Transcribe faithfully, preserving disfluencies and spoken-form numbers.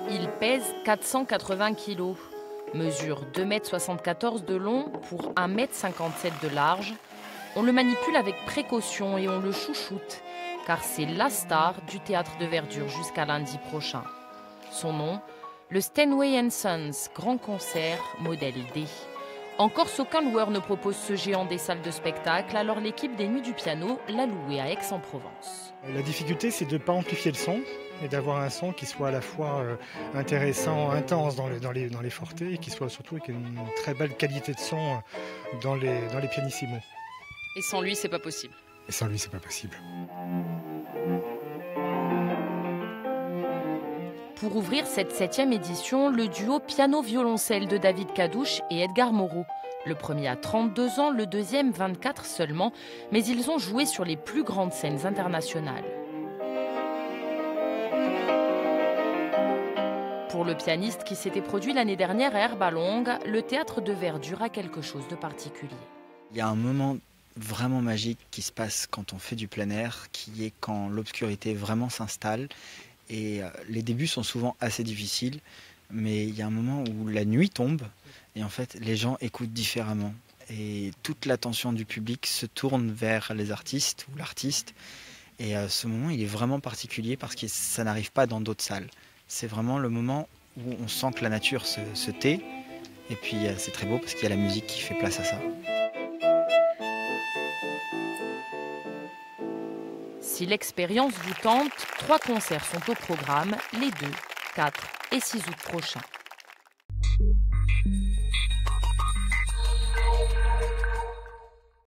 Il pèse quatre cent quatre-vingts kilos, mesure deux mètres soixante-quatorze de long pour un mètre cinquante-sept de large. On le manipule avec précaution et on le chouchoute, car c'est la star du théâtre de verdure jusqu'à lundi prochain. Son nom, le Steinway and Sons Grand Concert Modèle D. En Corse, aucun loueur ne propose ce géant des salles de spectacle, alors l'équipe des Nuits du Piano l'a loué à Aix-en-Provence. La difficulté, c'est de ne pas amplifier le son et d'avoir un son qui soit à la fois euh, intéressant, intense dans les, dans les, dans les fortés et qui soit surtout avec une très belle qualité de son euh, dans les, dans les pianissimos. Et sans lui, c'est pas possible. Et sans lui, c'est pas possible. Pour ouvrir cette septième édition, le duo piano-violoncelle de David Cadouche et Edgar Moreau. Le premier a trente-deux ans, le deuxième vingt-quatre seulement, mais ils ont joué sur les plus grandes scènes internationales. Pour le pianiste qui s'était produit l'année dernière à Herbalongue, le théâtre de verdure a quelque chose de particulier. Il y a un moment vraiment magique qui se passe quand on fait du plein air, qui est quand l'obscurité vraiment s'installe. Et les débuts sont souvent assez difficiles, mais il y a un moment où la nuit tombe et en fait les gens écoutent différemment. Et toute l'attention du public se tourne vers les artistes ou l'artiste. Et ce moment, il est vraiment particulier parce que ça n'arrive pas dans d'autres salles. C'est vraiment le moment où on sent que la nature se, se tait. Et puis c'est très beau parce qu'il y a la musique qui fait place à ça. Si l'expérience vous tente, trois concerts sont au programme les deux, quatre et six août prochains.